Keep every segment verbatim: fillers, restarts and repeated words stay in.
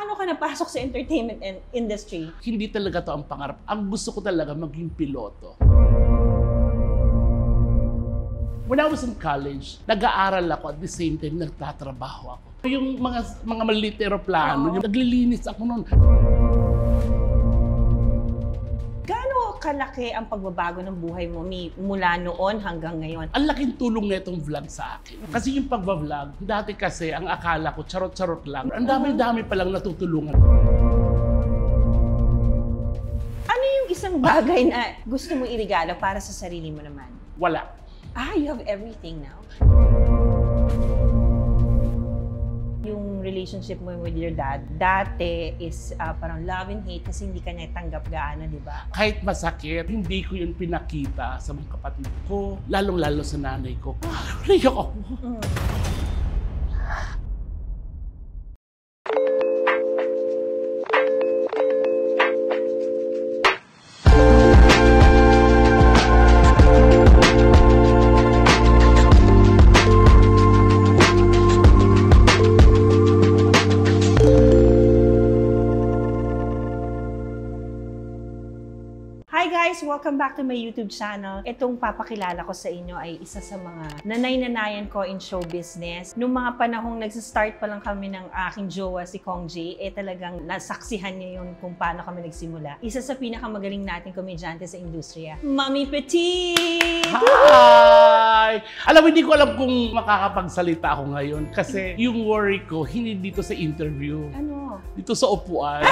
paano ka napasok sa entertainment industry? Hindi talaga to ang pangarap. Ang gusto ko talaga maging piloto. When I was in college, nag-aaral ako at the same time nagtatrabaho ako. Yung mga mga maliit na aeroplano, oh. yung naglilinis ako noon. Gaano kalaki ang pagbabago ng buhay mo mula noon hanggang ngayon? Ang laking tulong na itong vlog sa akin. Kasi yung pagbablog, dati kasi ang akala ko charot-charot lang. Ang dami-dami palang natutulungan. Ano yung isang bagay na gusto mo irigalo para sa sarili mo naman? Wala. Ah, you have everything now. Yung relationship mo with your dad, dati is uh, parang love and hate kasi hindi ka niya tanggap gaano, di ba? Kahit masakit, hindi ko yun pinakita sa mga kapatid ko, lalong-lalo sa nanay ko. Naiyak ako. Mm. Hi guys! Welcome back to my YouTube channel. Itong papakilala ko sa inyo ay isa sa mga nanay-nanayan ko in show business. Noong mga panahong nagsa-start pa lang kami ng aking jowa, si Kong J, eh talagang nasaksihan niya yun kung paano kami nagsimula. Isa sa pinakamagaling nating komedyante sa industriya, Mommy Petit! Hi! Alam mo, hindi ko alam kung makakapagsalita ako ngayon kasi yung worry ko, hindi dito sa interview. Ano? Dito sa upuan.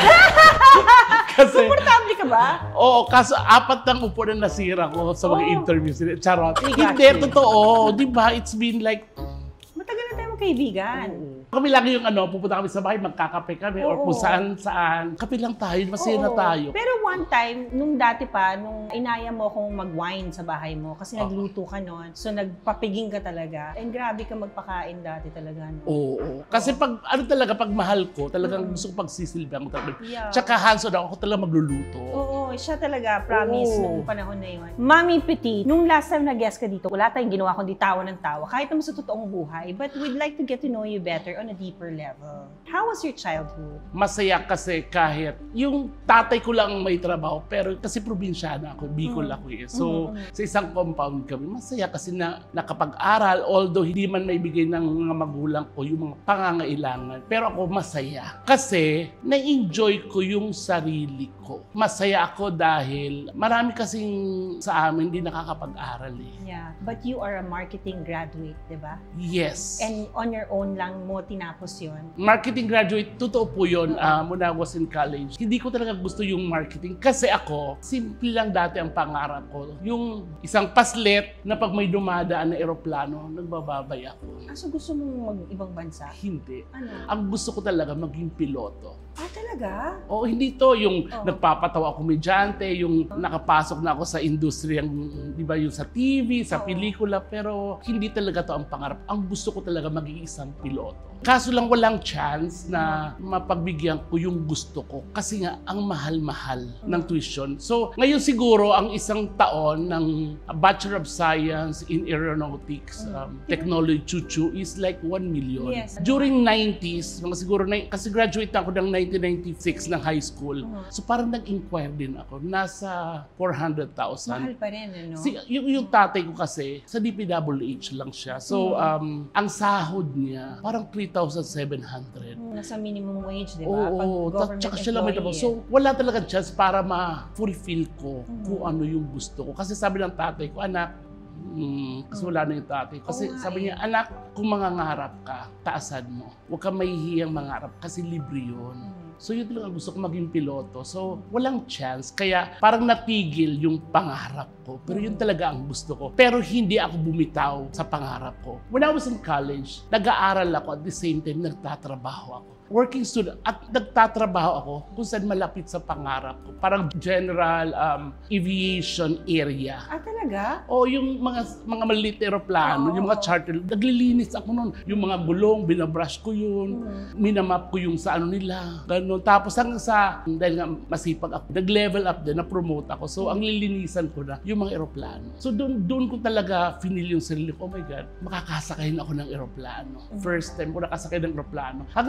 Kasi, komportable ka ba? Oo, kaso apat ng upo na nasira ko sa mga oh. interviews. Charot. Hindi, totoo. Di ba? It's been like... Matagal na tayo magkaibigan. Oo. Kami lagi yung ano, pupunta kami sa bahay, magkakape kami, oo. Or kung saan-saan. Kape lang tayo, masaya na tayo. Pero one time, nung dati pa, nung inaya mo akong mag-wine sa bahay mo, kasi oo. Nagluto ka nun, so nagpapiging ka talaga. And grabe ka magpakain dati talaga. No? Oo. oo. Kasi pag, ano talaga, pag mahal ko, talagang mm. gusto ko pagsisilbihan ko talaga. Yeah. Tsaka hands-on ako, ako talaga magluluto. Oo, siya talaga, promise, oo. Nung panahon na yun. Mommy Petit, nung last time na-guest ka dito, wala tayong ginawa kundi tawa ng tawa, kahit naman sa totoong buhay, but we'd like to get to know you better on a deeper level. How was your childhood? Masaya kasi kahit yung tatay ko lang may trabaho, pero kasi probinsyana ako, Bicol mm. ako eh. So, mm-hmm. sa isang compound kami, masaya kasi na nakapag-aral, although hindi man maibigay ng mga magulang ko yung mga pangangailangan. Pero ako masaya kasi na-enjoy ko yung sarili ko. Masaya ako dahil marami kasing sa amin hindi nakakapag-aral eh. Yeah, but you are a marketing graduate, di ba? Yes. And on your own lang mo tinapos yun? Marketing graduate, totoo po yun. Uh, when I was in college, hindi ko talaga gusto yung marketing. Kasi ako, simple lang dati ang pangarap ko. Yung isang paslet na pag may dumadaan na eroplano, nagbababay ako. Ah, so gusto mong mag-ibang bansa? Hindi. Ano? Ang gusto ko talaga maging piloto. Ah, talaga? Oo, hindi to yung oh. nagpapatawa ako komedyante, yung oh. nakapasok na ako sa industriyang, di ba, yung sa T V, sa oh. pelikula, pero hindi talaga to ang pangarap. Ang gusto ko talaga maging isang piloto. Kaso lang walang chance na mapagbigyan ko yung gusto ko kasi nga ang mahal-mahal oh. ng tuition. So, ngayon siguro ang isang taon ng Bachelor of Science in Aeronautics, oh. um, Technology, Chuchu, is like one million. Yes. During nineties, mga siguro, na, kasi graduate ako ng nineteen ninety-six ng high school. Uh-huh. So parang nag-inquire din ako. Nasa four hundred thousand. Mahal pa rin, ano? Si, yung, yung tatay ko kasi, sa D P W H lang siya. So, um, ang sahod niya, parang three thousand seven hundred. Nasa minimum wage, di ba? Oo, oo. Tsaka siya lang may trabaho. So, wala talaga chance para ma-fulfill ko uh-huh. kung ano yung gusto ko. Kasi sabi ng tatay ko, anak, Hmm, kasi wala na yung tatay. Kasi oh, sabi niya, anak, kung mangangarap ka, taasan mo. Huwag kang mahihiyang mangarap kasi libre yun. Hmm. So yun talaga gusto ko maging piloto. So walang chance. Kaya parang natigil yung pangarap ko. Pero yun talaga ang gusto ko. Pero hindi ako bumitaw sa pangarap ko. When I was in college, nag-aaral ako at the same time nagtatrabaho ako. Working student at nagtatrabaho ako kung saan malapit sa pangarap ko. Parang general um, aviation area. Ah, talaga? O yung mga mga maliit na aeroplano, oh, yung mga charter, naglilinis ako noon. Yung mga gulong, binabrush ko yun. Mm. Minamap ko yung sa ano nila. Ganun. Tapos hanggang sa, dahil nga masipag ako, nag-level up din, na-promote ako. So, ang lilinisan ko na, yung mga aeroplano. So, doon doon ko talaga finil yung sarili ko. Oh my God, makakasakayin ako ng aeroplano. Mm. First time ko nakasakay ng aeroplano. Hanggang naglinis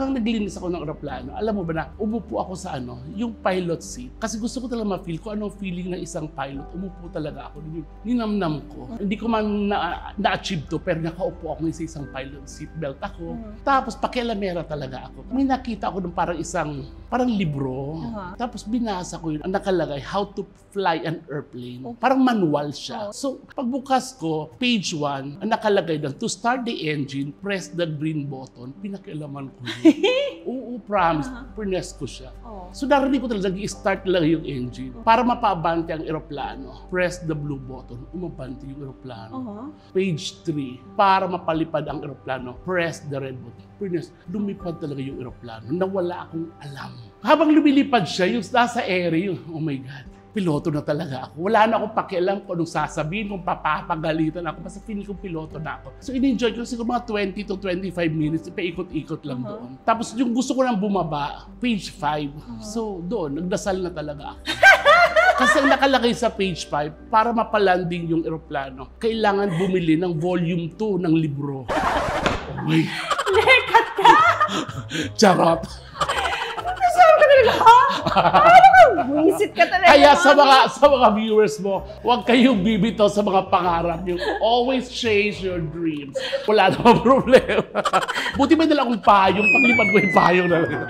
naglinis ako ng aeroplano, alam mo ba na, umupo ako sa ano, yung pilot seat. Kasi gusto ko talaga ma-feel ko anong feeling ng isang pilot. Umupo talaga ako. Ninamnam ko. Hindi ko man na, na-achieve to, pero nakaupo ako sa isang pilot seat belt ako. Mm-hmm. Tapos pakialamera talaga ako. May nakita ako ng parang isang, parang libro. Uh-huh. Tapos binasa ko yun. Ang nakalagay, how to fly an airplane. Oh. Parang manual siya. Oh. So, pagbukas ko, page one, ang nakalagay doon, to start the engine, press the green button. Pinakialaman ko yun. Oo, promise. Uh-huh. Press ko siya. Oh. So, narinig ko talaga, nag-i-start lang yung engine. Para mapabante ang eroplano, press the blue button, umabante yung eroplano. Uh-huh. Page three, para mapalipad ang eroplano, press the red button. Press, lumipad talaga yung eroplano. Nawala akong alam. Habang lumilipad siya, yung nasa area, yung, oh my God, piloto na talaga ako. Wala na akong pakialam kung anong sasabihin, kung papapagalitan ako. Basta feeling kong piloto na ako. So, in-enjoy ko siguro mga twenty to twenty-five minutes, paikot-ikot lang uh-huh. doon. Tapos yung gusto ko nang bumaba, page five. Uh-huh. So, doon, nagdasal na talaga ako. Kasi ang nakalagay sa page five, para mapalanding yung eroplano, kailangan bumili ng volume two ng libro. Oh my... Lekat ka! Charot! Sabi ka talaga, ha? Ano ka? Visit ka talaga. Kaya sa mga, sa mga viewers mo, huwag kayong bibitaw sa mga pangarap niyo. Always chase your dreams. Wala namang problema. Buti may dala akong payong. Paglipad ko yung payong na lang.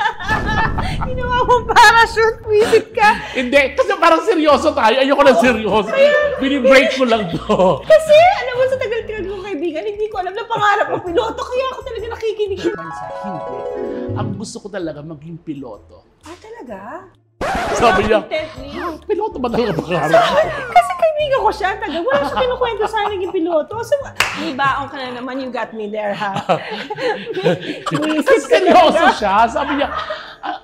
Ginawa mong parachute, visit ka. Hindi, kasi parang seryoso tayo. Ayoko na seryoso. Bini-break ko lang to. Kasi, alam mo, sa tagal-tagal kong kaibigan, hindi ko alam na pangarap ko piloto. Kaya ako talaga nakikinig sa bansa. Hindi. Ang gusto ko talaga maging piloto. Ah, talaga? Sabi niya, ah, piloto ba talaga pangarap? Kasi kaibigan ko siya, taga, wala siya kinukwento sa akin naging piloto. So, may baong ka na naman, you got me there, ha? Kasi seryoso siya. Sabi niya, ah,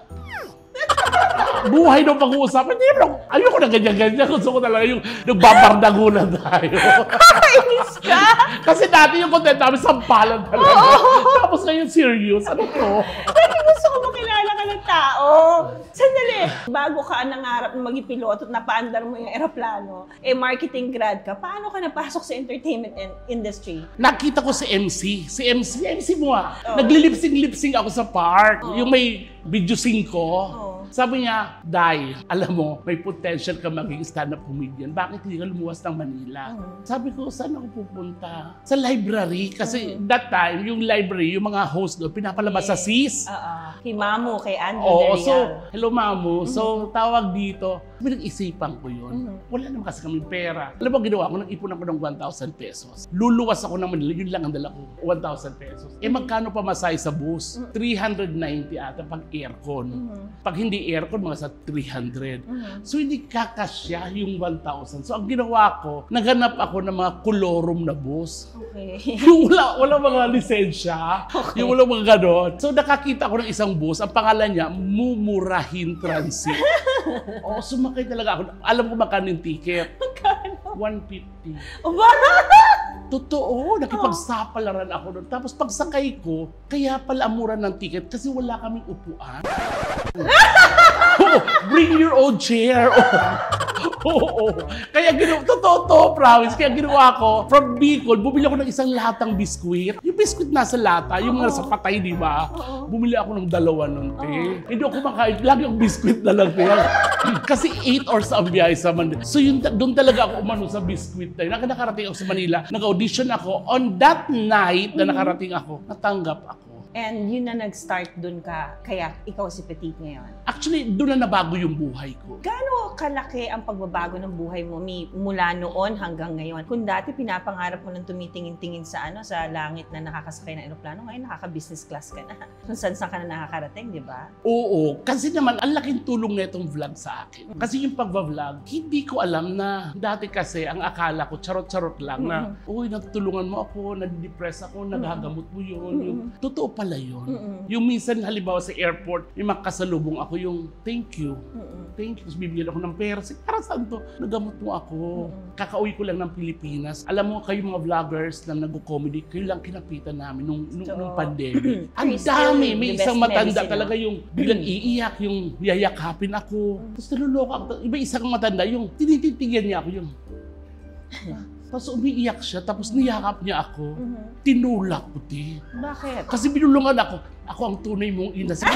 buhay nung pag-uusapan. Hindi naman, ayoko na ganyan-ganyan. Gusto ko talaga yung nagbabardagulan tayo. Kakainis ka! Kasi dati yung content namin, sampalan talaga. Oh. Tapos ngayon serious. Ano to? Dati gusto ko makilala ka ng tao. Sandali, bago ka nangarap na maging piloto at napaandar mo yung eroplano, eh marketing grad ka, paano ka napasok sa entertainment industry? Nakita ko si M C. Si M C, M C mo ah. Oh. Naglilipsing-lipsing ako sa park. Oh. Yung may video sing ko. Oh. Sabi niya, Day, alam mo, may potential ka maging stand-up comedian. Bakit hindi ka lumuwas ng Manila? Uh-huh. Sabi ko, saan ako pupunta? Sa library. Kasi uh-huh. that time, yung library, yung mga host doon, pinapalabas yeah. sa S I S. Uh-uh. Kay Mamu, kay Andrew Oo, Derial. So, hello Mamu. Uh-huh. So, tawag dito. Pinag-isipan ko yun. Uh-huh. Wala naman kasi kami pera. Alam mo, ginawa ko, nag-ipon ako ng one thousand pesos. Luluwas ako ng Manila, yun lang ang dala ko, one thousand pesos. Eh, magkano pa masay sa bus? Uh-huh. three hundred ninety ata pag aircon. Uh-huh. Pag hindi aircon, mga sa three hundred. Uh-huh. So, hindi kakasya yung one thousand. So, ang ginawa ko, naghanap ako ng mga kolorum na bus. Okay. Yung wala, wala mga lisensya. Okay. Yung wala mga ganon. So, nakakita ko ng isang bus. Ang pangalan niya, Mumurahin Transit. O, sumakay talaga ako. Alam ko magkano yung ticket. Magkano? one fifty. O ba? Totoo, nakipagsapalaran ako doon. Tapos pagsakay ko, kaya pala amuran ng ticket kasi wala kaming upuan. Oh, bring your own chair. Oo, oh, oh, oh. Kaya ginawa, totoo to, promise. Kaya ginawa ko, from Bicol, bumili ako ng isang latang biskwit. Yung biskwit nasa lata, yung mga sa patay, di ba? Bumili ako ng dalawa nun, te. Hindi ako makain, lagi yung biskwit na lang, te. Kasi eight hours ang biyahe sa Manila. So yun, doon talaga ako umano sa biskwit na yun. Nakarating ako sa Manila, nag-audition ako. On that night na nakarating ako, natanggap ako. And yun na nag-start dun ka, kaya ikaw si Petit ngayon. Actually, doon na nabago yung buhay ko. Gaano kalaki ang pagbabago ng buhay mo mi, mula noon hanggang ngayon? Kung dati pinapangarap mo nang tumitingin-tingin sa ano sa langit na nakakasakay ng eroplano, ngayon nakaka-business class ka na. Kung saan-saan ka na nakakarating, di ba? Oo. Kasi naman, ang laking tulong na itong vlog sa akin. Kasi yung pagba-vlog, hindi ko alam na dati kasi ang akala ko, charot-charot lang na, uy, natutulungan mo ako, nadidepress ako, naghagamot mo yun. Yung, totoo pala yun. Mm-mm. Yung minsan, halimbawa sa airport, may makasalubong ako yung thank you. Mm-mm. Thank you. Tapos bibigyan ako ng pera. Para saan to? Nagamot mo ako. Mm-mm. Kakauwi ko lang ng Pilipinas. Alam mo, kayo mga vloggers na nag-comedy, kayo lang kinapitan namin nung, nung, so, nung pandemic. Ang dami. May isang matanda medicine, talaga yung bilang iiyak, yung yayakapin ako. Mm. Tapos naluloko ako. Iba isang matanda, yung tinititigan niya ako yung Tapos umiiyak siya, tapos niyakap niya ako. Mhm. Tinulak ko, ti. Bakit? Kasi binulungan ako. Ako ang tunay mong ina. Sige,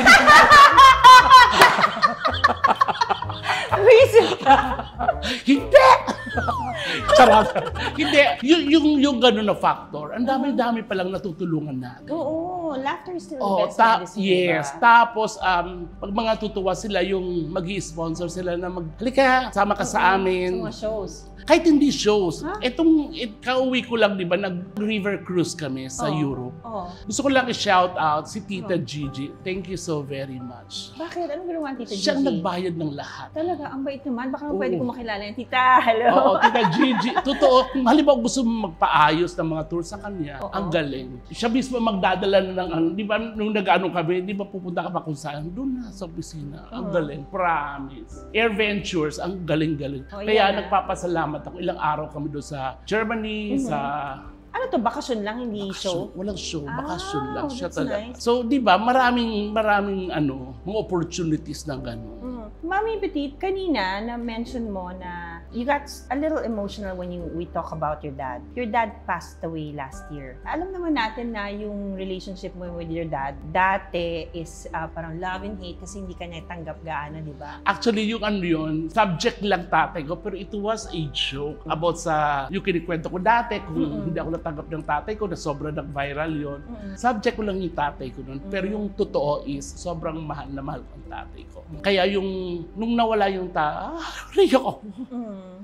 Reason ka! hindi! Charot. Hindi. Yung, yung, yung gano'n na factor, ang dami-dami palang natutulungan natin. Oo, laughter is still the Oh, best ta- medicine, yes. diba? Tapos, um, pag mga tutuwa sila, yung mag-i-sponsor sila na mag, halika, sama ka sa amin. Sa mga shows. Kahit hindi shows. Huh? Etong, it, kauwi ko lang, di ba, nag-river cruise kami sa Oo. Europe. Oo. Gusto ko lang i-shout out si Tita Oh. Gigi. Thank you so very much. Bakit? Anong ginawa ni Tita Gigi? Siyang nagbayad ng lahat. Talaga, ang bait naman. Baka naman Oo. pwede ko makilala yan. Tita, hello. Oo, Tita Gigi. Totoo, kung halimbawa gusto mo magpaayos ng mga tour sa kanya, Oo. ang galing. Siya mismo magdadala na ng, ano, di ba, nung nag-ano kami, di ba pupunta ka pa kung saan? Doon na sa opisina. Ang Oo. galing. Promise. Air Ventures, ang galing-galing. Oh, Kaya yan. nagpapasalamat ako. Ilang araw kami doon sa Germany, Mhm. sa Ano to, bakasyon lang, hindi show? Walang show, bakasyon Ah, lang siya that's talaga. nice. So, di ba, maraming, maraming ano, mga opportunities na gano'n. Mm. Mami Petit, kanina na-mention mo na you got a little emotional when you we talk about your dad. Your dad passed away last year. Alam naman natin na yung relationship mo with your dad dati is uh, parang love and hate kasi hindi ka niya tanggap gaano, di ba? Actually, yung ano yun, subject lang tatay ko, pero it was a joke about sa, yung kinikwento ko dati, kung Mm-mm. hindi ako natanggap ng tatay ko, na sobrang nag-viral yun. Mm-mm. Subject ko lang yung tatay ko nun, pero yung totoo is, sobrang mahal na mahal ko ang tatay ko. Kaya yung, nung nawala yung tatay, ah, riyak ako. Mm.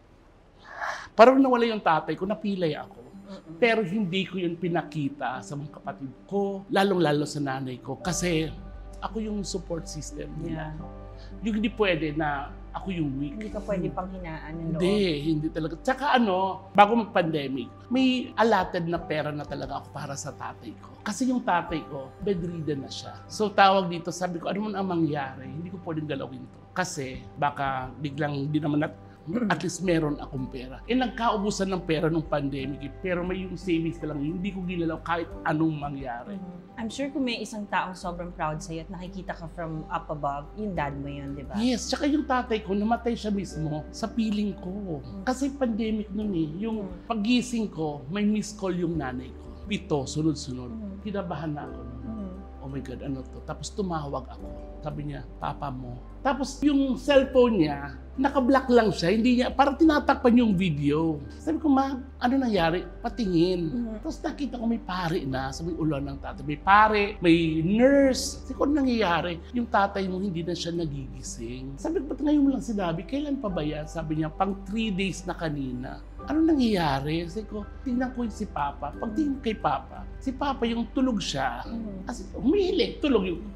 Parang nawala yung tatay ko, napilay ako. Mm-mm. Pero hindi ko yun pinakita sa mga kapatid ko, lalong-lalo sa nanay ko. Kasi ako yung support system nila. Yeah. Yung hindi pwede na ako yung weak. Hindi ka pwede pang hinaan ng loob. Hindi, hindi talaga. Tsaka ano, bago mag-pandemic, may allotted na pera na talaga ako para sa tatay ko. Kasi yung tatay ko, bedridden na siya. So tawag dito, sabi ko, ano man ang mangyari, hindi ko pwedeng galawin to. Kasi baka biglang di naman nat at least meron akong pera. Eh, nagkaubusan ng pera nung pandemic, eh, pero may yung savings na lang, hindi ko ginalaw kahit anong mangyari. Mhm. I'm sure kung may isang taong sobrang proud sa'yo at nakikita ka from up above, yung dad mo yun, di ba? Yes, tsaka yung tatay ko, namatay siya mismo sa piling ko. Kasi pandemic nun eh, yung Mm. pagising ko, may missed call yung nanay ko. Pito, sunod-sunod. Mm. Kinabahan na ako. Mhm. Oh my God, ano to? Tapos tumawag ako. Sabi niya, papa mo. Tapos yung cellphone niya, naka-block lang siya. Hindi niya, parang tinatakpan yung video. Sabi ko, ma, ano nangyari? Patingin. Mhm. Tapos nakita ko may pare na sa may ulan ng tatay. May pare, may nurse. Sabi ko, ano nangyayari? Yung tatay mo hindi na siya nagigising. Sabi ko, ba't ngayon mo lang sinabi? Kailan pa ba yan? Sabi niya, pang three days na kanina. Ano nangyayari? Sabi ko, tingnan ko yung si Papa. Pagtingin kay Papa, si Papa yung tulog siya. Mhm. As umihilig, tulog yung...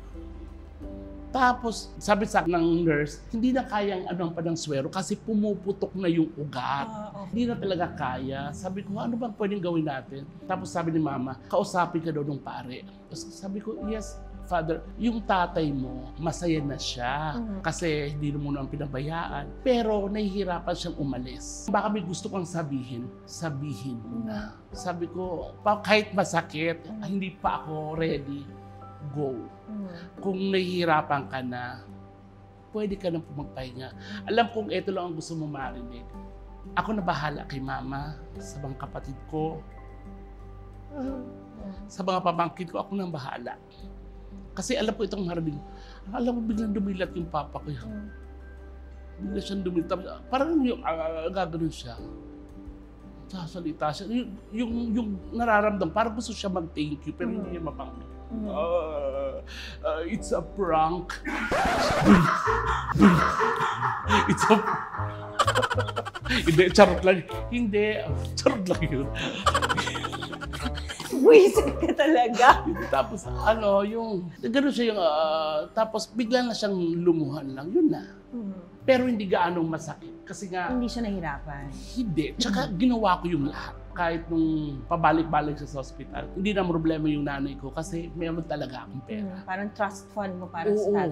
Tapos, sabi sa akin ng nurse, hindi na kayang ano pa ng swero kasi pumuputok na yung ugat. Ah, okay. Hindi na talaga kaya. Sabi ko, ano bang pwedeng gawin natin? Tapos sabi ni Mama, kausapin ka daw ng pare. Tapos sabi ko, yes, Father, yung tatay mo, masaya na siya Mhm. kasi hindi mo naman pinabayaan. Pero nahihirapan siyang umalis. Baka may gusto kang sabihin, sabihin mo na. Sabi ko, pa- kahit masakit, hindi pa ako ready, go. Mhm. Kung nahihirapan ka na, pwede ka na magpahinga. Alam kong ito lang ang gusto mo marinig. Ako na bahala kay Mama, sa mga kapatid ko, sa mga pamangkin ko, ako nang bahala. Kasi alam ko itong marinig. Alam mo, biglang dumilat yung papa ko. Mhm. Bigla siyang dumilat. Parang yung uh, gagano'n siya. Sasalita siya. Yung, yung, yung nararamdam, parang gusto siya mag-thank you, pero hindi niya mapangit. Mhm. Uh, uh, it's a prank. It's a... Hindi, charot lang. Hindi, charot lang yun. Buisit ka talaga. Tapos ano, yung... Gano'n siya yung... ah, tapos bigla na siyang lumuhan lang. Yun na. Mhm. Pero hindi gaanong masakit. Kasi nga, Hindi siya nahirapan. hindi. Tsaka ginawa ko yung lahat. Kahit nung pabalik-balik siya sa ospital, hindi na problema yung nanay ko kasi meron talaga akong pera. Mhm. Parang trust fund mo para Oo. sa tatay mo.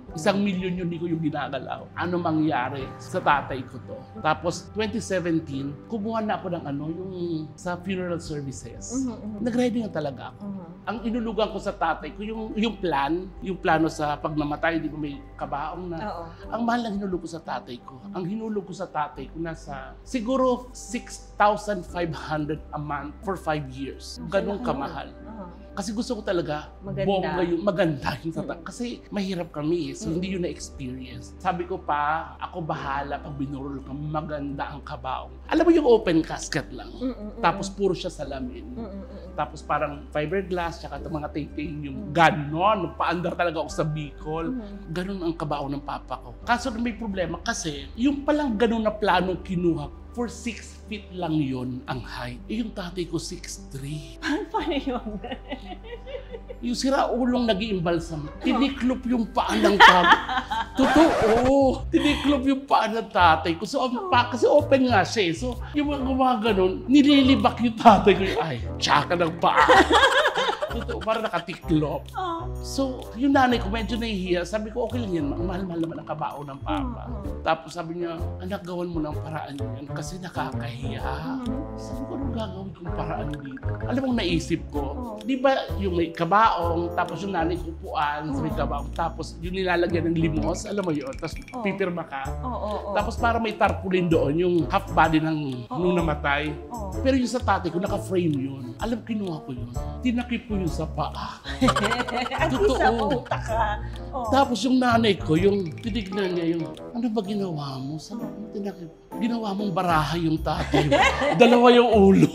Isang milyon yun, hindi ko yung ginagalaw. Ano mangyari sa tatay ko to? Tapos twenty seventeen, kumuha na ako ng ano, yung sa funeral services. Mhm, mhm. Nag-ready na talaga ako. Mhm. Ang inulugan ko sa tatay ko, yung, yung plan, yung plano sa pag namatay, di ba may kabaong na. Oo. Ang mahal lang hinulog ko sa tatay ko. Ang hinulog ko sa tatay ko nasa siguro six thousand five hundred a month for five years. Ganun kamahal. Oo. Kasi gusto ko talaga Maganda. bongga yung maganda yung tatay. Mm. Kasi mahirap kami eh, so Mm. hindi yun na-experience. Sabi ko pa, ako bahala pag binurol ka, maganda ang kabaong. Alam mo yung open casket lang. Mm, mm, mm, Tapos puro siya salamin. mm, mm, mm. Tapos parang fiberglass, tsaka itong mga titanium. Ganon, paandar talaga ako sa Bicol. Mhm. Ganon ang kabaong ng papa ko. Kaso may problema kasi yung palang ganon na planong kinuha ko, for six feet lang yon ang height. Eh, yung tatay ko, six three. Paano yun? Yung sira-ulong nag-iimbalsam, tiniklop yung paa ng tatay. Totoo! Tiniklop yung paa ng tatay ko. So, ang pa, kasi open nga siya eh. So, yung mga gumaganon, nililibak yung tatay ko. Ay, tsaka ng paa. Totoo, parang nakatiklop. Oh. So, yung nanay ko medyo nahihiya. Sabi ko, okay lang yan. Mahal-mahal naman ang kabao ng papa. Mm. Tapos sabi niya, anak, gawan mo ng paraan yan kasi nakakahiya. Sabi ko, anong gagawin kong paraan dito? Alam mo, naisip ko, Oh. di ba yung may kabaong, tapos yung nanay ko upuan sa may kabaong, tapos yung nilalagyan ng limos, alam mo yun, tapos Oh. pipirma ka. Oo, oo, oo. Tapos para may tarpaulin doon, yung half body ng Oo. nung namatay. Oo. Pero yung sa tatay ko, naka-frame yun. Alam, kinuha ko yun. Tinakip ko yun sa paa. At least sa Totoo. utak ka. Oh. Tapos yung nanay ko, yung tinignan niya yung, ano ba ginawa mo? Sabi ko, tinakip. Ginawa mong baraha yung tatay mo. Dalawa yung ulo.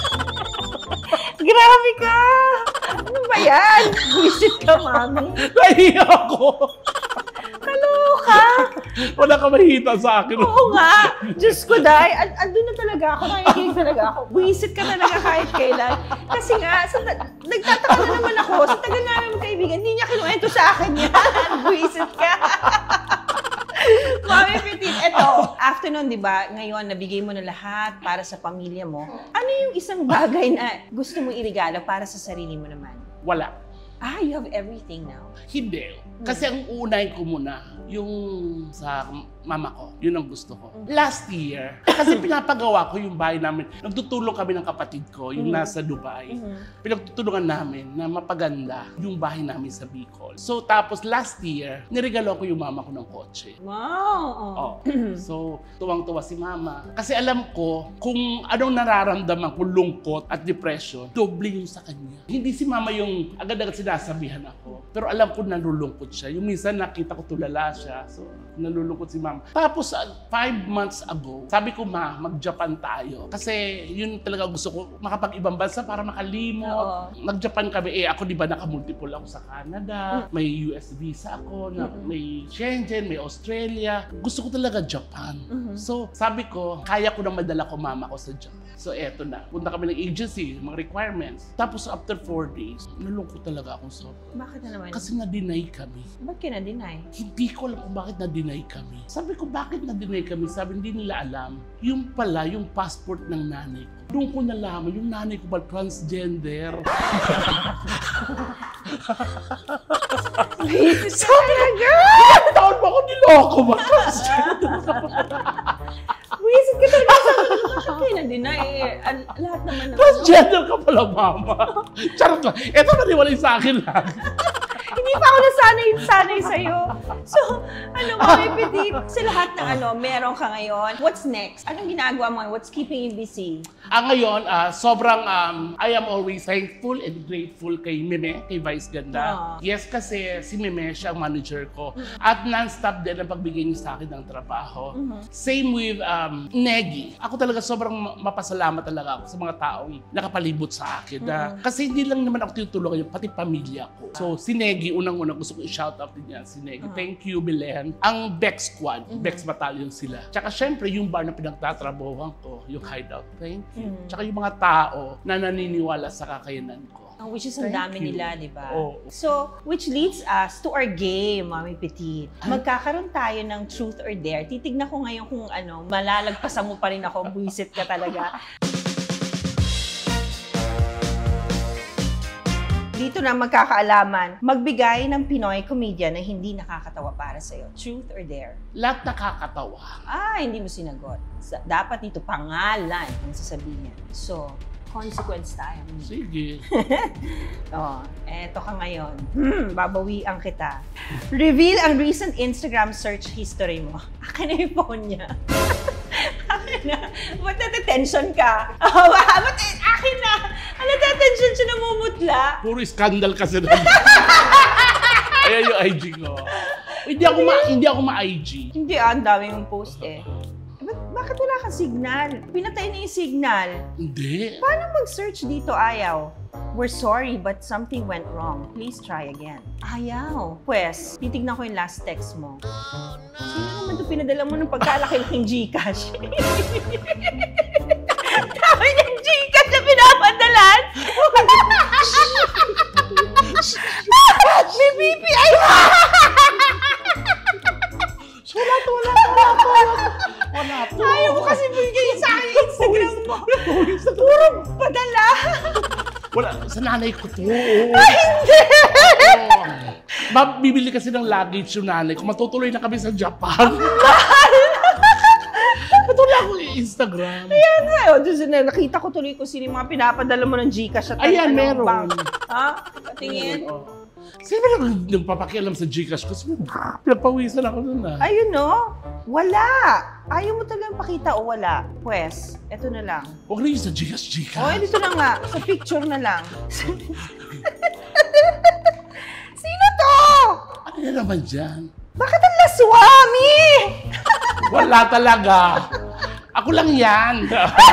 Grabe ka! Ano ba yan? Visit ka, mami. Nahiya ako. Kaloka! Wala ka mahita sa akin. Oo nga! Diyos ko, Day. An- andun na talaga ako. Nakikinig talaga ako. Visit ka talaga kahit kailan. Kasi nga, sa ta- nagtataka na naman ako. Sa tagal namin magkaibigan, hindi niya kinuwento sa akin yan. Visit ka. Mami Petit, eto, after nun, di ba, ngayon, nabigay mo na lahat para sa pamilya mo. Ano yung isang bagay na gusto mo irigalo para sa sarili mo naman? Wala. Ah, you have everything now. Hindi. Kasi ang uunahin ko muna, yung sa mama ko, yun ang gusto ko. Last year, kasi pinapagawa ko yung bahay namin. Nagtutulong kami ng kapatid ko, yung Mhm. nasa Dubai. Mhm. Pinagtutulungan namin na mapaganda yung bahay namin sa Bicol. So tapos last year, niregalo ko yung mama ko ng kotse. Wow! Oh. So, tuwang-tuwa si mama. Kasi alam ko kung anong nararamdaman ko, lungkot at depression, doble yung sa kanya. Hindi si mama yung agad-agad sinasabihan ako. Pero alam ko nalulungkot siya. Yung minsan nakita ko tulala siya. So, nalulungkot si mama. Tapos, uh, five months ago, sabi ko, ma, mag-Japan tayo. Kasi yun talaga gusto ko, makapag-ibang bansa para makalimot. Oo. Nag-Japan kami. Eh, ako di ba naka-multiple ako sa Canada. May U S visa ako. Na, may Schengen, may Australia. Gusto ko talaga Japan. Mhm. So, sabi ko, kaya ko na madala ko mama ko sa Japan. So, eto na. Punta kami ng agency, mga requirements. Tapos, after four days, nalungkot talaga ako sobrang. Bakit na naman? Kasi na-deny kami. Ba't ka na-deny? Hindi ko alam kung bakit na-deny kami. Sabi ko, bakit na-deny kami? Sabi, hindi nila alam. Yung pala, yung passport ng nanay ko. Doon ko nalaman, yung nanay ko ba transgender? Sabi talaga! Taon ba ako niloko ba? Transgender. Wisit ka talaga sa akin. Bakit kayo na-deny? Eh, al- lahat naman ng Transgender ka pala, mama. Charot lang. Ito maniwalay sa akin lang. Hindi pa ako nasanay-sanay sa'yo. So, ano, Mami Petit, sa lahat ng ano, meron ka ngayon. What's next? Anong ginagawa mo? What's keeping you busy? Ah, ngayon, ah, sobrang um, I am always thankful and grateful kay Meme, kay Vice Ganda. Ah. Yes, kasi si Meme, siya ang manager ko. At non-stop din ang pagbigay niya sa akin ng trabaho. Same with um, Negi. Ako talaga sobrang ma- mapasalamat talaga ako sa mga taong nakapalibot sa akin. Na, kasi hindi lang naman ako tinutulungan, pati pamilya ko. So, si Negi, unang-unang gusto ko i-shout out din niya si Negi. Thank you, Belen. Ang Bex Squad, Bex Battalion sila. Tsaka syempre, yung bar na pinagtatrabahuhan ko, yung Hideout. Thank you. Tsaka yung mga tao na naniniwala sa kakayanan ko. Oh, which is ang Thank dami you. nila, di ba? Oo. So, which leads us to our game, Mami Petit. Magkakaroon tayo ng truth or dare. Titignan ko ngayon kung ano, malalagpasan mo pa rin ako, buwisit ka talaga. dito na magkakaalaman. Magbigay ng Pinoy comedian na hindi nakakatawa para sa'yo. Truth or dare? Lahat nakakatawa. Ah, hindi mo sinagot. Sa- Dapat dito pangalan ang sasabihin niya. So, consequence tayo. Sige. Oh, eto ka ngayon. Hmm, babawian kita. Reveal ang recent Instagram search history mo. Akin na yung phone niya. Akin na. Ba't natatension ka? Oh, ba't akin na? Ano natatension siya namumutla? Puro scandal kasi na. Ayan yung I G ko. Hindi ako ma hindi ako ma-I G. Hindi ah, ang dami mong post eh. Ba't, bakit wala kang signal? Pinatay na yung signal. Hindi. Paano mag-search dito ayaw? We're sorry, but something went wrong. Please try again. Ayaw. Pwes, titignan ko yung last text mo. Sino naman ito pinadala mo ng pagkalaki-laking Gcash? Dami ng Gcash na pinapadalan! May B P I pa! Wala to, wala to, wala to. Wala to. Ayaw mo kasi bigay sa akin yung Instagram mo. Puro padala. Wala, sa nanay ko to. Ay, hindi! Ba, bibili kasi ng luggage yung nanay ko. Matutuloy na kami sa Japan. Patuloy ako yung Instagram. Ayan nga. O, doon na, nakita ko tuloy ko sino yung mga pinapadala mo ng Gcash at Ayan, ano, meron. bank. Ha? Patingin. Oo. Sino ba naman nagpapakialam sa Gcash ko? Pinapawisan ako nun ah. Ayun no? Wala. Ayaw mo talagang pakita o wala. Pwes, eto na lang. Huwag na yun sa Gcash, O, Gcash. dito na nga. Sa picture na lang. Sino to? Ano na naman dyan? Bakit ang laswami? Wala talaga. Ako lang yan.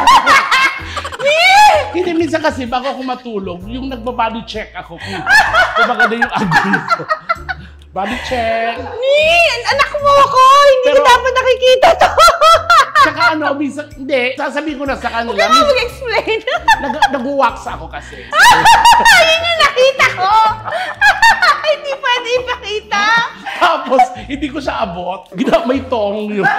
Hindi, minsan kasi bago ako matulog, yung nagba-body check ako kung, kung maganda yung agay ko. Body check. Ni, anak mo ako! Hindi Pero- ko dapat nakikita to! Tsaka ano, minsan, hindi, sasabihin ko na sa kanila. Kaya minsan- mag-explain. Nag nag-wax ako kasi. Yun yung nakita ko! Hindi pwede ipakita! Tapos, hindi ko siya abot. Gina, may tong yun.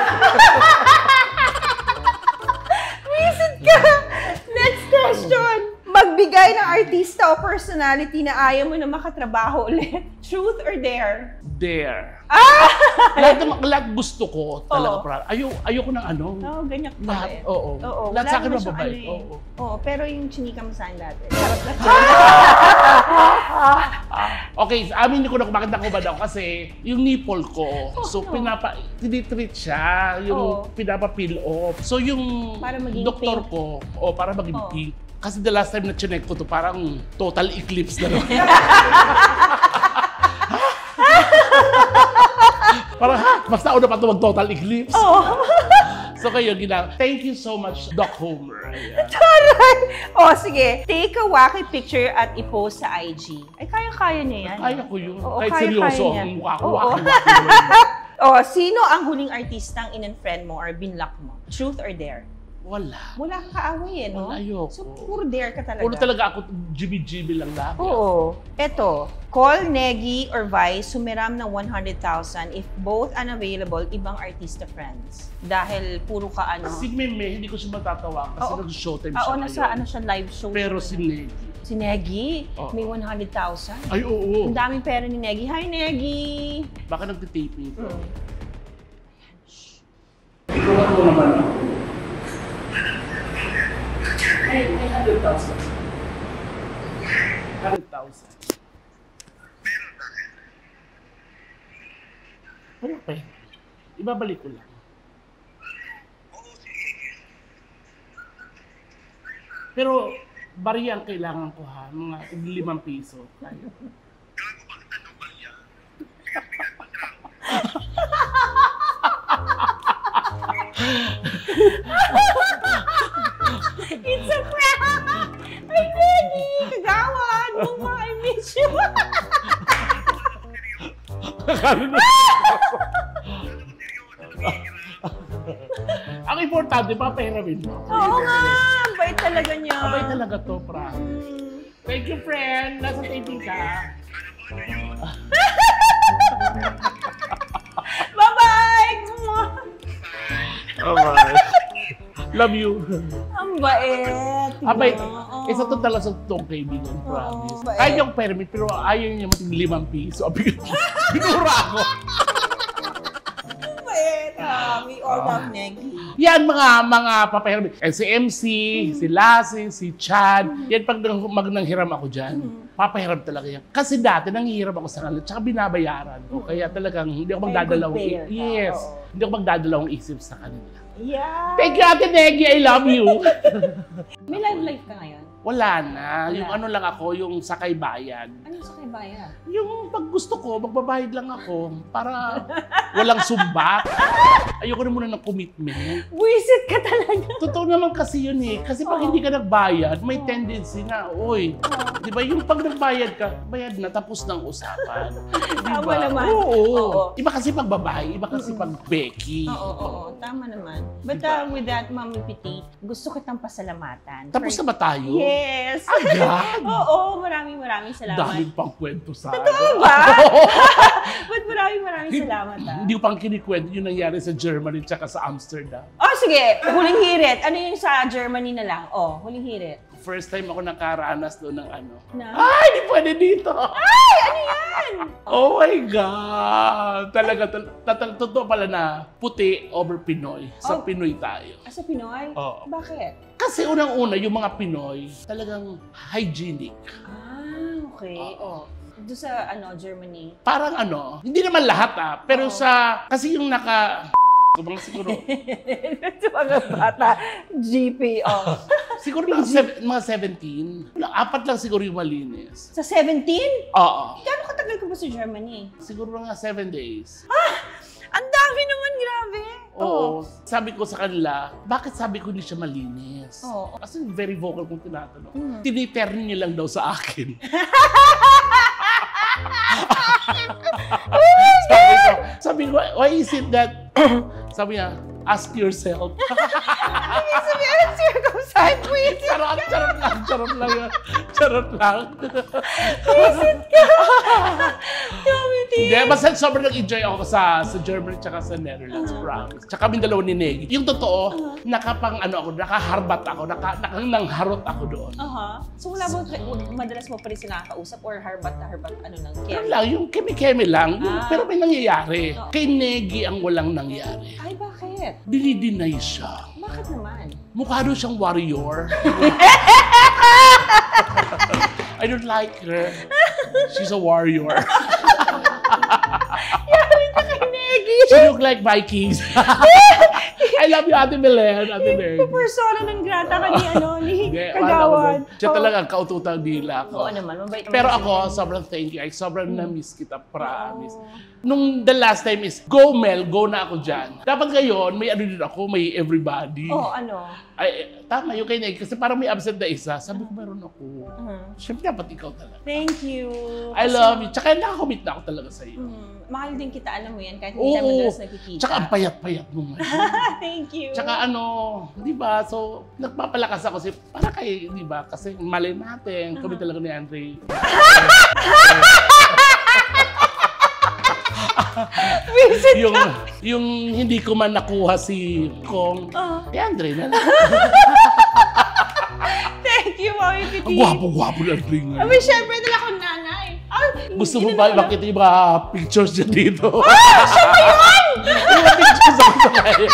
Visit ka! Next question! Magbigay ng artista o personality na ayaw mo na makatrabaho ulit. Truth or dare? There. Ah! Lahat, ng- lahat gusto ko Oo. talaga. Para. Ayaw, ayoko ng ano. Oo, ganyan ka Lahat, eh. oo. Oo, Lahat wala sa akin naman siyang mababait. ano eh. Oo. Oo, pero yung chinika mo sa akin dati. Sarap lang. Okay, amin ko na kung bakit nakubad ako kasi yung nipple ko, so Oo. pinapa, tinitreat siya, yung Oo. pinapa-peel off. So yung Para maging doktor pink. ko, o para maging Oo. pink. Kasi the last time na chinek ko to, parang total eclipse na rin. Parang, ha? Mas nauna pa ito mag-total eclipse. Oo. So kayo, gina, thank you so much, Doc Homer. Ayan. Taray! O, sige. Take a wacky picture at i-post sa I G. Ay, kaya-kaya niya yan. Kaya ko yun. Oo, Kahit kaya-kaya seryoso niya. ang mukha ko. Oo. waki-waki. O, sino ang huling artistang in-unfriend mo or binlock mo? Truth or dare? Wala. Wala kang kaaway eh, no? Wala, ayoko. So, puro dare ka talaga. Puro talaga ako G B G B lang lahat. Oo. Eto, call Negi or Vice sumiram ng one hundred thousand if both unavailable ibang artista friends. Dahil puro ka ano. Si Meme, hindi ko siya matatawa kasi Oo. nag-showtime Oo, siya nasa ngayon. ano siya, live show. Pero siya. si Negi. Si Negi, Oo. may one hundred thousand. Ay, oo. Ang daming pera ni Negi. Hi, Negi! Baka nagtitaping ko. Hmm. Ikaw ako naman ako. Ay, may one hundred thousand. one hundred thousand. Ano pa eh? Ibabalik ko lang. Pero, bariya ang kailangan ko ha. Mga limang piso. Kaya. It's a prank! Ay, Negi! Kagawad! Mama, I miss you! Ang importante, papahiramin mo. Oo nga! Ang bait talaga niya. Abay talaga to, pra. Hmm. Thank you, friend. Nasa taping ka. Bye-bye! Bye-bye. Love you. Ang bait. Abay, Oo. Isa to talaga sa totoong kaibigan, promise. Oo, Kahit eh. yung permit, pero ayaw niya mating limang piso. Binura ako. Wait, ah, we all love Negi. Yan mga mga papahiram. Eh, si M C, si Lassie, si Chad. Yan pag nang, mag nanghiram ako dyan, papahiram talaga yan. Kasi dati nanghihiram ako sa kanila, tsaka binabayaran ko. Kaya talagang hindi ako magdadalawang Very good payer ka, yes, oo. hindi ako magdadalawang isip sa kanila. Yeah. Thank you, Ate Negi. I love you. May live life ka ngayon? Wala na. Wala. Yung ano lang ako, yung sakay bayan. Ano sa kay bayan? Yung pag gusto ko, magbabayad lang ako para walang sumbat. Ayoko na muna ng commitment. Wisit ka talaga. Totoo naman kasi yun eh. Kasi pag Oo. hindi ka nagbayad, may Oo. tendency na, oy, di ba yung pag nagbayad ka, bayad na, tapos ng usapan. Tama naman. Oo. Oo. Iba kasi pag babae, iba kasi pag Becky. Oo, oo, oo. Tama naman. But uh, with that, Mami Petit, gusto kitang pasalamatan. Tapos na For- ba tayo? Yes. Agad? Oo, maraming maraming salamat. Daming pang kwento sa Totoo ba? But maraming maraming salamat ah. Hindi ko pang kinikwento yung nangyari sa Germany tsaka sa Amsterdam. Oh, sige. Huling hirit. Ano yung sa Germany na lang? Oh, huling hirit. First time ako nakaranas doon ng ano. Na? Ay, di pwede dito! Ay, ano yan? Oh my God! Talaga, tal- tal- totoo pala na puti over Pinoy. Sa Oh. Pinoy tayo. Ah, sa Pinoy? Oo. Bakit? Kasi unang-una, yung mga Pinoy, talagang hygienic. Ah, okay. Oh. Doon sa ano, Germany. Parang ano, hindi naman lahat ah, pero Oo. sa, kasi yung naka, mga siguro, Sa mga bata, G P, oh. siguro lang sev- mga seventeen, wala, apat lang siguro yung malinis. Sa seventeen? Oo. Gano'ng katagal ka ba sa Germany? Siguro mga seven days. Ang dami naman, grabe. Oo. Sabi ko sa kanila, bakit sabi ko hindi siya malinis? Oo. Kasi very vocal kung tinatanong. Mm. Tiniterno niya lang daw sa akin. sabi ko, sabi ko, why is it that, sabi niya, ask yourself. Ibig sabihin, circumcised, please. charot, charot lang, charot lang yan. Charot lang. Visit ka. Dami, Hindi, basta sobrang nag-enjoy ako sa sa Germany tsaka sa Netherlands, promise. Tsaka kami dalawa ni Negi. Yung totoo, nakapang ano ako, nakaharbat ako, naka, nakangharot ako doon. Aha. So wala ba, madalas mo pa rin sila nakakausap or harbat na harbat, ano lang, Ano Kemi? lang, yung keme-keme lang, Ah. pero may nangyayari. Oo. Kay Negi ang walang nangyari. Ay, bakit? Dinideny siya. Bakit naman? Mukha doon siyang warrior. I don't like her. She's a warrior. Yari na kay Negi. She look like Vikings. I love you, Ate Belen, Ate Negi. Persona ng grata ka ni, ano, ni Hindi, Kagawad. wala ko. Siya talaga ang kaututang dila ko. Oo naman, mabait naman Pero si ako, Negi. sobrang thank you. Ay, sobrang na-miss kita, promise. Oo. Nung the last time is, go Mel, go na ako dyan. Dapat ngayon, may ano din ako, may everybody. Oo, ano? Ay, eh, tama yung kay Negi, kasi parang may absent na isa. Sabi ko, meron ako. Mhm. Siyempre, dapat ikaw talaga. Thank you. I Kasi, love you. Tsaka nakakommit na ako talaga sa iyo. mhm, mahal din kita, alam mo yan, kahit hindi tayo Oo. madalas nakikita. Tsaka ang payat-payat mo ngayon. Thank you. Tsaka ano, di ba? So, nagpapalakas ako kasi para kay, di ba? Kasi mali natin, kami talaga ni Andre. Visit yung, yung hindi ko man nakuha si Kong, Ah. kay Andre na lang. Thank you, Mami Ang Petit. gwapo-gwapo na Andre Abi, ngayon. syempre dala ko nanay. Ay, Gusto mo ginano ba ko na- makita yung mga pictures niya dito? Ah, siya ba yun? Yung mga pictures ako sa kanya.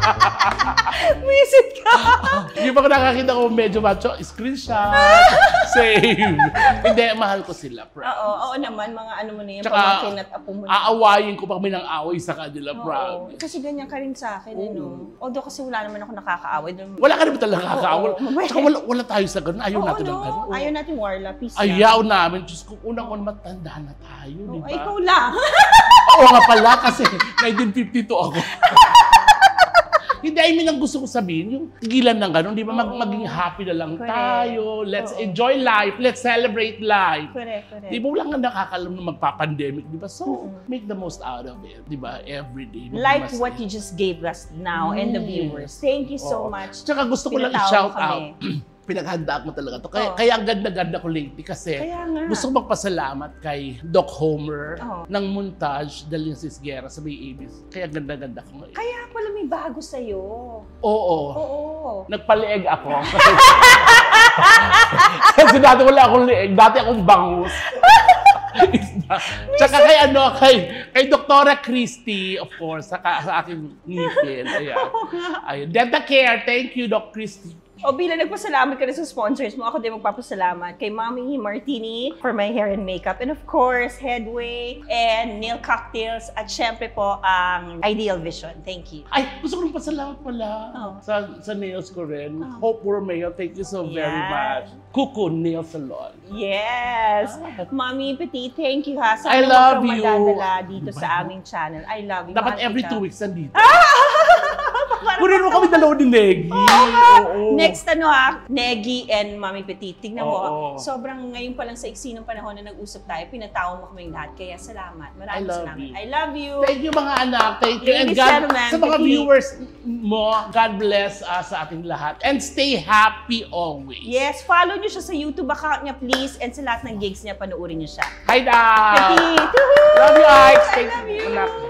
Visit ka. Yung mga nakakita ko medyo macho, screenshot, save. Hindi, mahal ko sila, bro. Oo, oo naman, mga ano mo na yan, Tsaka, pamangkin at apo mo na. Aawayin ko pag may nang-away sa kanila, Oo, bro. kasi ganyan ka rin sa akin, eh, no? Although kasi wala naman ako nakakaaway. Dun- Wala ka naman talaga kakawal. Oo, mabait. Tsaka wala, wala tayo sa ganun. Ayaw Oo, natin ng no? ganun. Ayaw natin warla, peace lang. Ayaw namin. Diyos ko, unang unang matanda na tayo, di Oo, ba? ay, ikaw lang. Oo nga pala, kasi nineteen fifty-two ako. Hindi, I mean, ang gusto ko sabihin, yung tigilan ng ganun, di ba? Mag, Oo. maging happy na lang Correct. tayo. Let's Oo. enjoy life. Let's celebrate life. Correct, correct. Di ba wala nga nakakalam na magpa-pandemic, di ba? So, Mm-mm. make the most out of it, di ba? Every day. maging Like masaya. what you just gave us now and the Mm. viewers. Thank you so Oo. much. Tsaka gusto ko lang Pinatawag i-shout mo out kami. pinaghandaan ko talaga to. Kaya, Oh. kaya ang ganda-ganda ko lately kasi Kaya nga. gusto ko magpasalamat kay Doc Homer Oh. ng montage Dalin Sisguera sa may A B C. Kaya ganda-ganda ko ngayon. Kaya pala may bago sa'yo. Oo. Oo. Nagpalieg ako. Kasi dati wala akong lieg. Dati akong bangus. Isda. Tsaka kay ano, kay, kay Doktora Christy, of course, sa, sa aking ngipin. Ayan. Ayun. Denta Care. Thank you, Doc Christy. O bilang nagpasalamat ka na sa sponsors mo, ako din magpapasalamat kay Mommy Martini for my hair and makeup. And of course, Headway and Nail Cocktails. At syempre po, ang Ideal Vision. Thank you. Ay, gusto ko rin pasalamat pala Oh. sa, sa nails ko rin. Oh. Hope Romeo, thank you so very Yeah. much. Kuko Nail Salon. Yes! Ah. Mommy Petit, thank you ha. I Sana love huwag kang you. madadala dito sa aming channel. I love you. Dapat Mahal every kita. two weeks nandito. Parang Kunin mo kami dalawa ni Negi. Oo. Next ano ha, Negi and Mommy Petit. Tingnan mo, Oo. sobrang ngayon pa lang sa iksi ng panahon na nag-usap tayo, pinatawa mo kaming lahat. Kaya salamat. Maraming I love salamat. you. I love you. Thank you mga anak. Thank you. And Ladies, God, gentlemen, sa mga Petit. viewers mo, God bless uh, sa ating lahat. And stay happy always. Yes, follow nyo siya sa YouTube account niya please. And sa lahat ng gigs niya, panoorin niyo siya. Hi, Dad. Petit! Woohoo! Love you, Ike. I Thank love you. Anak.